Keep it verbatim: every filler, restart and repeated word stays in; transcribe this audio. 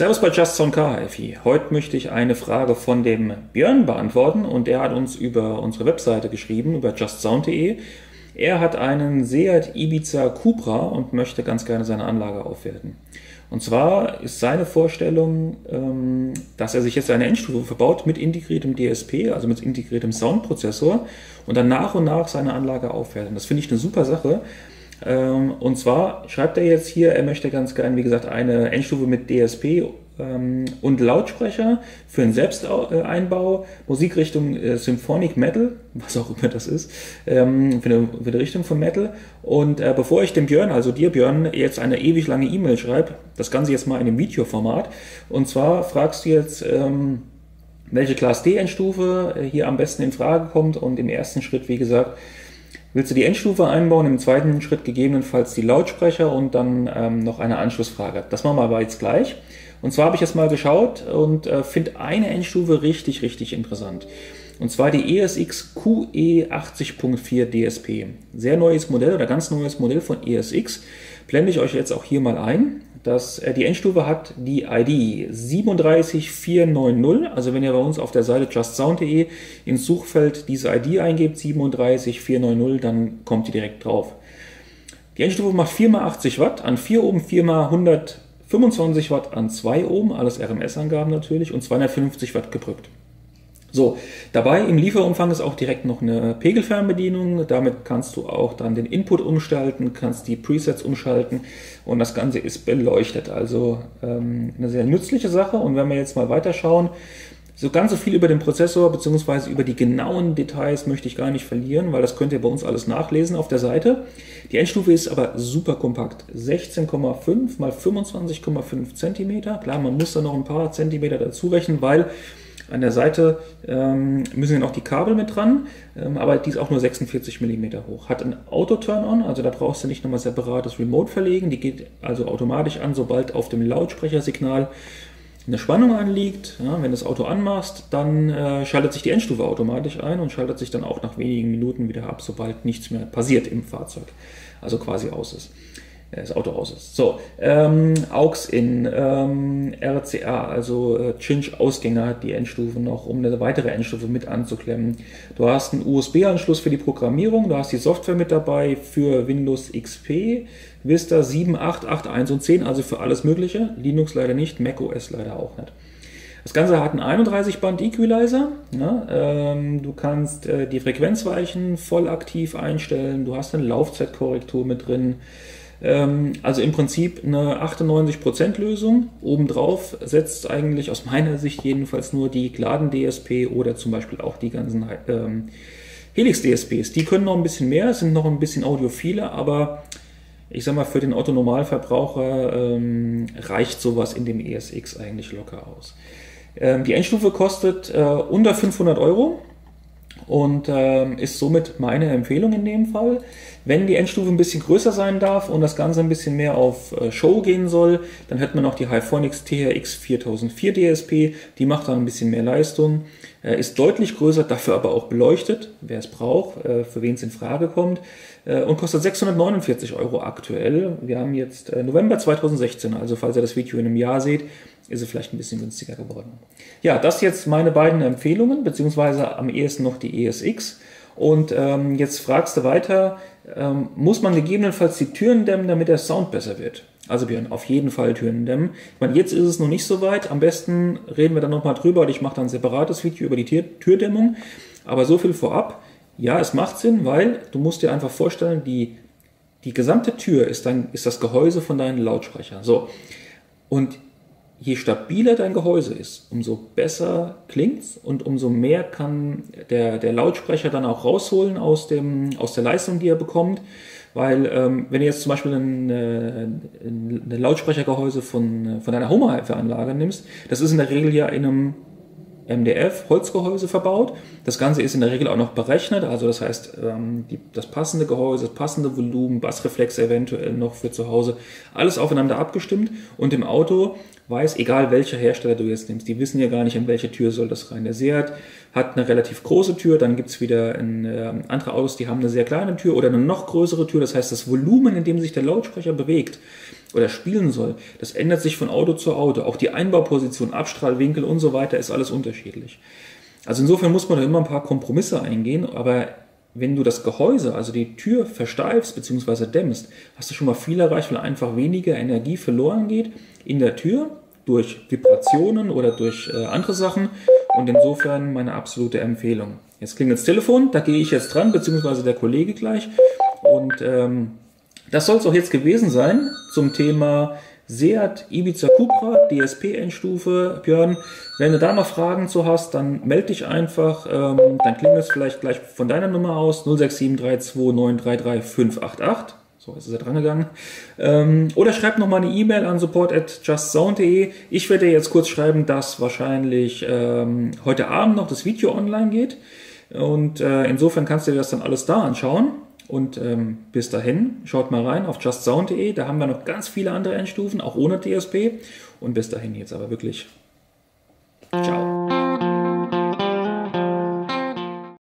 Servus bei Just Sound Car, Effi. Heute möchte ich eine Frage von dem Björn beantworten und der hat uns über unsere Webseite geschrieben, über just sound punkt de. Er hat einen Seat Ibiza Cupra und möchte ganz gerne seine Anlage aufwerten. Und zwar ist seine Vorstellung, dass er sich jetzt eine Endstufe verbaut mit integriertem D S P, also mit integriertem Soundprozessor und dann nach und nach seine Anlage aufwerten. Das finde ich eine super Sache. Und zwar schreibt er jetzt hier, er möchte ganz gerne, wie gesagt, eine Endstufe mit D S P und Lautsprecher für einen Selbsteinbau, Musikrichtung Symphonic Metal, was auch immer das ist, für eine, für eine Richtung von Metal. Und bevor ich dem Björn, also dir Björn, jetzt eine ewig lange E-Mail schreibe, das Ganze jetzt mal in einem Videoformat. Und zwar fragst du jetzt, welche Class D Endstufe hier am besten in Frage kommt und im ersten Schritt, wie gesagt, willst du die Endstufe einbauen, im zweiten Schritt gegebenenfalls die Lautsprecher und dann ähm, noch eine Anschlussfrage. Das machen wir aber jetzt gleich. Und zwar habe ich jetzt mal geschaut und äh, finde eine Endstufe richtig, richtig interessant. Und zwar die E S X Q E achtzig Punkt vier D S P. Sehr neues Modell oder ganz neues Modell von E S X. Blende ich euch jetzt auch hier mal ein. Das, äh, die Endstufe hat die I D sieben drei vier neun null, also wenn ihr bei uns auf der Seite just sound punkt de ins Suchfeld diese I D eingebt, sieben drei vier neun null, dann kommt ihr direkt drauf. Die Endstufe macht vier mal achtzig Watt an vier Ohm, vier mal hundertfünfundzwanzig Watt an zwei Ohm, alles R M S-Angaben natürlich, und zweihundertfünfzig Watt gedrückt. So, dabei im Lieferumfang ist auch direkt noch eine Pegelfernbedienung. Damit kannst du auch dann den Input umschalten, kannst die Presets umschalten und das Ganze ist beleuchtet. Also ähm, eine sehr nützliche Sache. Und wenn wir jetzt mal weiterschauen, so ganz so viel über den Prozessor bzw. über die genauen Details möchte ich gar nicht verlieren, weil das könnt ihr bei uns alles nachlesen auf der Seite. Die Endstufe ist aber super kompakt. sechzehn Komma fünf mal fünfundzwanzig Komma fünf Zentimeter. Klar, man muss da noch ein paar Zentimeter dazu rechnen, weil an der Seite ähm, müssen ja noch die Kabel mit dran, ähm, aber die ist auch nur sechsundvierzig Millimeter hoch. Hat ein Auto-Turn-On, also da brauchst du nicht nochmal separates Remote verlegen. Die geht also automatisch an, sobald auf dem Lautsprechersignal eine Spannung anliegt. Ja, wenn du das Auto anmachst, dann äh, schaltet sich die Endstufe automatisch ein und schaltet sich dann auch nach wenigen Minuten wieder ab, sobald nichts mehr passiert im Fahrzeug, also quasi aus ist. Das Auto aus ist. So, ähm, Aux-In, ähm, R C A, also äh, Cinch-Ausgänge hat die Endstufe noch, um eine weitere Endstufe mit anzuklemmen. Du hast einen U S B-Anschluss für die Programmierung, du hast die Software mit dabei für Windows X P, Vista sieben, acht, acht, eins und zehn, also für alles Mögliche. Linux leider nicht, macOS leider auch nicht. Das Ganze hat einen einunddreißig Band Equalizer. Ja, ähm, du kannst äh, die Frequenzweichen voll aktiv einstellen, du hast eine Laufzeitkorrektur mit drin. Also im Prinzip eine achtundneunzig Prozent Lösung. Obendrauf setzt eigentlich aus meiner Sicht jedenfalls nur die Gladen D S P oder zum Beispiel auch die ganzen ähm, Helix D S Ps. Die können noch ein bisschen mehr, sind noch ein bisschen audiophiler, aber ich sag mal, für den Otto-Normalverbraucher ähm, reicht sowas in dem E S X eigentlich locker aus. Ähm, die Endstufe kostet äh, unter fünfhundert Euro. Und ähm, ist somit meine Empfehlung in dem Fall. Wenn die Endstufe ein bisschen größer sein darf und das Ganze ein bisschen mehr auf äh, Show gehen soll, dann hätte man noch die Hyphonics T H X viertausendvier D S P. Die macht dann ein bisschen mehr Leistung, äh, ist deutlich größer, dafür aber auch beleuchtet, wer es braucht, äh, für wen es in Frage kommt, äh, und kostet sechshundertneunundvierzig Euro aktuell. Wir haben jetzt äh, November zweitausendsechzehn, also falls ihr das Video in einem Jahr seht, ist es vielleicht ein bisschen günstiger geworden. Ja, das jetzt meine beiden Empfehlungen, beziehungsweise am ehesten noch die E S X. Und ähm, jetzt fragst du weiter, ähm, muss man gegebenenfalls die Türen dämmen, damit der Sound besser wird? Also Björn, auf jeden Fall Türen dämmen. Ich meine, jetzt ist es noch nicht so weit. Am besten reden wir dann nochmal drüber und ich mache dann ein separates Video über die Tür Türdämmung. Aber so viel vorab, ja, es macht Sinn, weil du musst dir einfach vorstellen, die, die gesamte Tür ist, dein, ist das Gehäuse von deinen Lautsprechern. So. Und je stabiler dein Gehäuse ist, umso besser klingt's und umso mehr kann der, der Lautsprecher dann auch rausholen aus, dem, aus der Leistung, die er bekommt. Weil ähm, wenn du jetzt zum Beispiel ein, äh, ein Lautsprechergehäuse von, von deiner Home-Anlage nimmst, das ist in der Regel ja in einem M D F-Holzgehäuse verbaut. Das Ganze ist in der Regel auch noch berechnet, also das heißt, ähm, die, das passende Gehäuse, das passende Volumen, Bassreflex eventuell noch für zu Hause, alles aufeinander abgestimmt und im Auto weiß, egal welcher Hersteller du jetzt nimmst, die wissen ja gar nicht, in welche Tür soll das rein. Der Seat hat eine relativ große Tür, dann gibt es wieder ein, äh, andere Autos, die haben eine sehr kleine Tür oder eine noch größere Tür. Das heißt, das Volumen, in dem sich der Lautsprecher bewegt oder spielen soll, das ändert sich von Auto zu Auto. Auch die Einbauposition, Abstrahlwinkel und so weiter ist alles unterschiedlich. Also insofern muss man da immer ein paar Kompromisse eingehen, aber wenn du das Gehäuse, also die Tür versteifst bzw. dämmst, hast du schon mal viel erreicht, weil einfach weniger Energie verloren geht in der Tür durch Vibrationen oder durch äh, andere Sachen und insofern meine absolute Empfehlung. Jetzt klingelt das Telefon, da gehe ich jetzt dran, beziehungsweise der Kollege gleich und ähm, das soll es auch jetzt gewesen sein zum Thema Seat Ibiza Cupra, D S P-Endstufe. Björn, wenn du da noch Fragen zu hast, dann melde dich einfach. Ähm, dann klingt es vielleicht gleich von deiner Nummer aus null sechs sieben drei zwei neun drei drei fünf acht acht. So ist es ja dran gegangen. Ähm, oder schreib nochmal eine E-Mail an support at justsound punkt de. Ich werde dir jetzt kurz schreiben, dass wahrscheinlich ähm, heute Abend noch das Video online geht. Und äh, insofern kannst du dir das dann alles da anschauen. Und ähm, bis dahin, schaut mal rein auf justsound punkt de, da haben wir noch ganz viele andere Endstufen, auch ohne D S P. Und bis dahin jetzt aber wirklich, ciao.